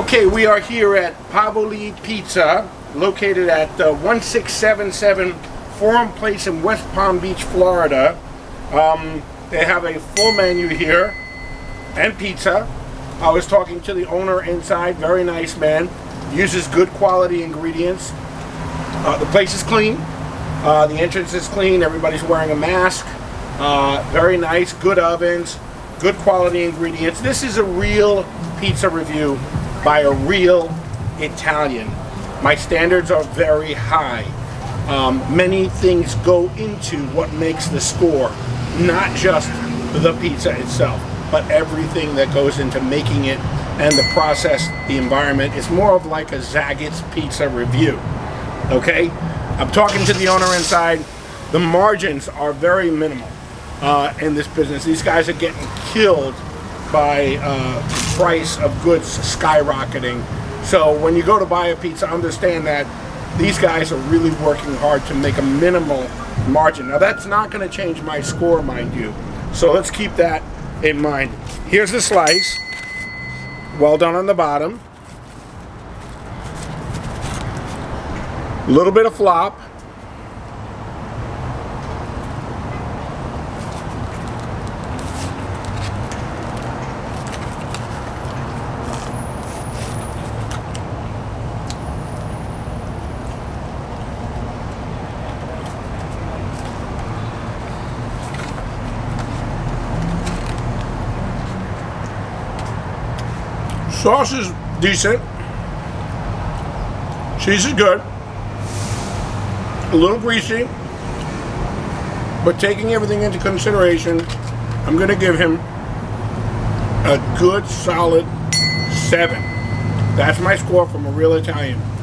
Okay, we are here at Pavoli Pizza, located at 1677 Forum Place in West Palm Beach, Florida. They have a full menu here and pizza. I was talking to the owner inside, very nice man. Uses good quality ingredients. The place is clean. The entrance is clean. Everybody's wearing a mask. Very nice, good ovens, good quality ingredients. This is a real pizza review by a real Italian. My standards are very high. Many things go into what makes the score, not just the pizza itself, but everything that goes into making it and the process, the environment. It's more of like a Zaggett's Pizza review. Okay? I'm talking to the owner inside. The margins are very minimal in this business. These guys are getting killed by the price of goods skyrocketing. So when you go to buy a pizza, understand that these guys are really working hard to make a minimal margin. Now that's not going to change my score, mind you. So let's keep that in mind. Here's the slice. Well done on the bottom. A little bit of flop. Sauce is decent. Cheese is good. A little greasy. But taking everything into consideration, I'm going to give him a good solid 7. That's my score from a real Italian.